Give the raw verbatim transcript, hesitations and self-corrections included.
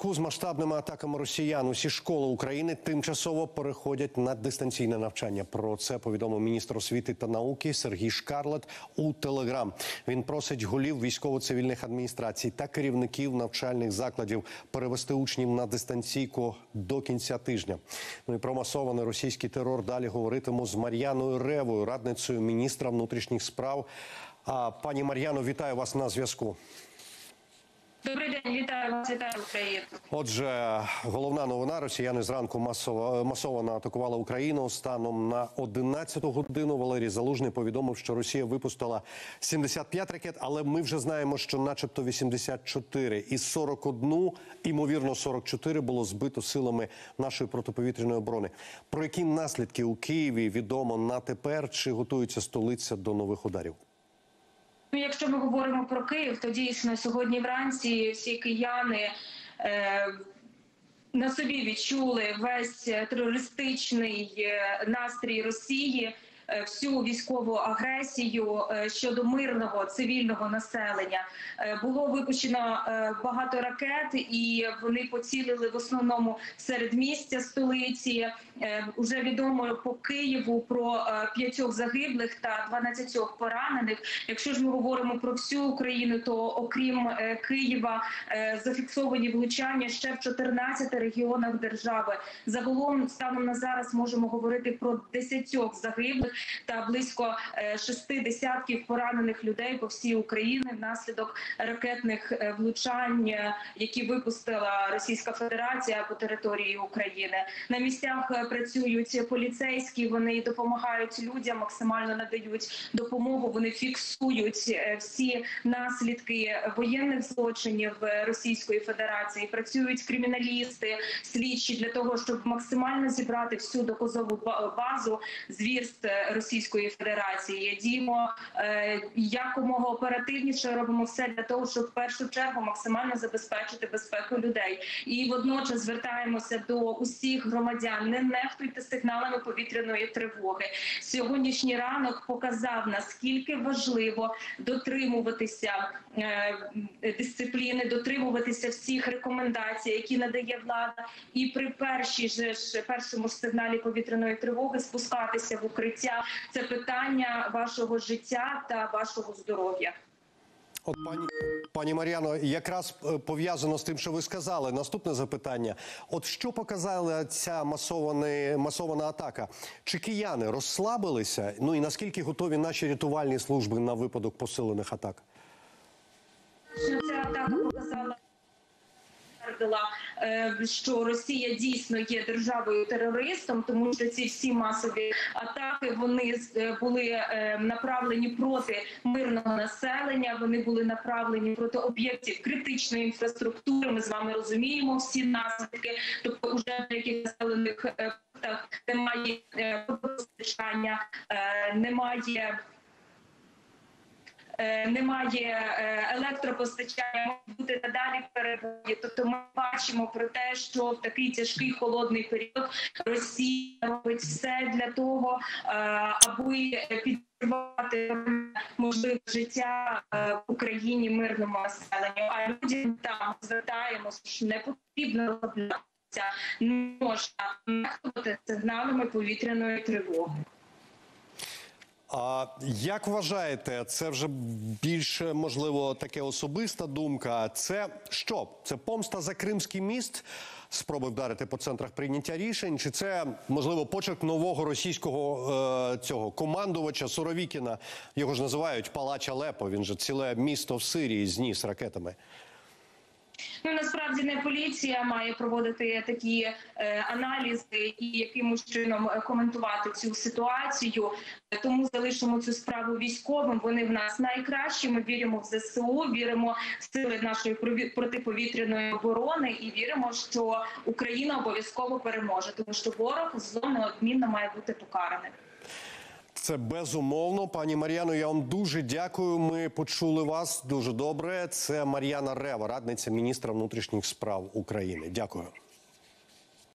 зв'язку з масштабними атаками росіян усі школи України тимчасово переходять на дистанційне навчання. Про це повідомив міністр освіти та науки Сергій Шкарлет у Телеграм. Він просить голів військово-цивільних адміністрацій та керівників навчальних закладів перевести учнів на дистанційку до кінця тижня. Ну і про масований російський терор далі говоритиму з Мар'яною Ревою, радницею міністра внутрішніх справ. А, пані Мар'яно, вітаю вас на зв'язку. Добрий день, вітаю вас, вітаю Україну. Отже, головна новина. Росіяни зранку масово, масово атакували Україну. Станом на одинадцяту годину Валерій Залужний повідомив, що Росія випустила сімдесят п'ять ракет, але ми вже знаємо, що начебто вісімдесят чотири. І сорок один, імовірно сорок чотири, було збито силами нашої протиповітряної оборони. Про які наслідки у Києві відомо на тепер? Чи готується столиця до нових ударів? Ну, якщо ми говоримо про Київ, то дійсно сьогодні вранці всі кияни е, на собі відчули весь терористичний е, настрій Росії, е, всю військову агресію е, щодо мирного цивільного населення. Е, було випущено е, багато ракет, і вони поцілили в основному середмістя столиці. Е, уже відомо по Києву про е, п'ятьох загиблих та дванадцятьох поранених. Якщо ж ми говоримо про всю Україну, то окрім е, Києва е, зафіксовані влучання ще в чотирнадцяти регіонах держави. Загалом, станом на зараз, можемо говорити про десятьох загиблих та близько е, шести десятків поранених людей по всій Україні внаслідок ракетних е, влучань, е, які випустила Російська Федерація по території України. На місцях е, працюють поліцейські, вони допомагають людям, максимально надають допомогу, вони фіксують всі наслідки воєнних злочинів Російської Федерації, працюють криміналісти, слідчі для того, щоб максимально зібрати всю доказову базу звірств Російської Федерації. Діємо якомога оперативніше, робимо все для того, щоб в першу чергу максимально забезпечити безпеку людей. І водночас звертаємося до усіх громадян: не нехтуйте сигналами повітряної тривоги. Сьогоднішній ранок показав, наскільки важливо дотримуватися е, дисципліни, дотримуватися всіх рекомендацій, які надає влада, і при першій же ж першому ж сигналі повітряної тривоги спускатися в укриття. Це питання вашого життя та вашого здоров'я. От, пані, пані Мар'яно, якраз пов'язано з тим, що ви сказали. Наступне запитання. От що показала ця масована, масована атака? Чи кияни розслабилися? Ну і наскільки готові наші рятувальні служби на випадок посилених атак? Ця атака показала, що Росія дійсно є державою-терористом, тому що ці всі масові атаки, вони були направлені проти мирного населення, вони були направлені проти об'єктів критичної інфраструктури. Ми з вами розуміємо всі наслідки, тобто вже в яких населених пунктах немає водопостачання, немає немає електропостачання, можуть бути надалі перебої. Тобто ми бачимо про те, що в такий тяжкий холодний період Росія робить все для того, аби підтримувати можливе життя в Україні мирному населенню. А людям там звертаємося, що не потрібно розслаблятися, не можна нехтувати сигналами повітряної тривоги. А як вважаєте, це вже більше, можливо, таке особиста думка, це що? Це помста за Кримський міст, спроби вдарити по центрах прийняття рішень, чи це, можливо, почерк нового російського е, цього командувача Суровікіна, його ж називають палач Алепо, він же ціле місто в Сирії зніс ракетами? Ну, насправді не поліція має проводити такі е, аналізи і якимось чином коментувати цю ситуацію. Тому залишимо цю справу військовим. Вони в нас найкращі. Ми віримо в ЗСУ, віримо в сили нашої протиповітряної оборони і віримо, що Україна обов'язково переможе, тому що ворог зло неодмінно має бути покараний. Це безумовно. Пані Мар'яно, я вам дуже дякую. Ми почули вас дуже добре. Це Мар'яна Рева, радниця міністра внутрішніх справ України. Дякую.